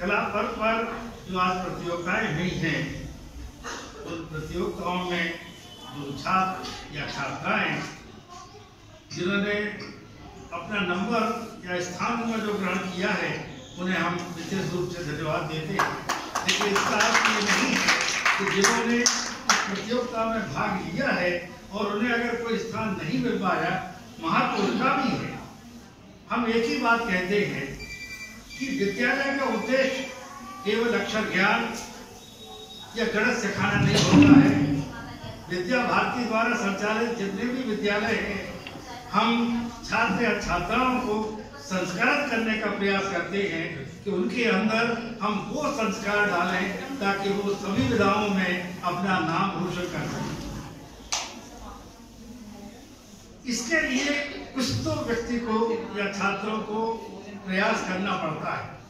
कला पर्व पर जो आज प्रतियोगिताएं हुई हैं, उन प्रतियोगिताओं में जो छात्र या छात्राएं जिन्होंने अपना नंबर या स्थान नंबर जो ग्रहण किया है, उन्हें हम विशेष रूप से धन्यवाद देते हैं। लेकिन इसका अर्थ ये नहीं कि जिन्होंने इस प्रतियोगिता में भाग लिया है और उन्हें अगर कोई स्थान नहीं मिल पाया, महत्व उनका भी है। हम एक ही बात कहते हैं कि विद्यालय का उद्देश्य केवल अक्षर ज्ञान या गणित सिखाना नहीं होता है। विद्या भारती द्वारा संचालित जितने भी विद्यालय हैं, हम छात्र या छात्राओं को संस्कारित करने का प्रयास करते हैं कि उनके अंदर हम वो संस्कार डालें ताकि वो सभी विधाओं में अपना नाम रोशन कर सकें। इसके लिए कुछ तो व्यक्ति को या छात्रों को प्रयास करना पड़ता है।